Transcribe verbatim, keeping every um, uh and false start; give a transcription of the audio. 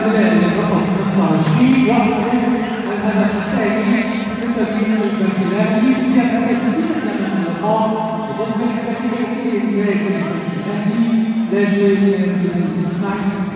الهلال رقم خمسة وعشرين يعطي الهدف الثاني لسبيل البرتغالي في هدف جدا من اللقاء وتصبح كثير كثير نهاية الاهلي لا شيء اسماعيل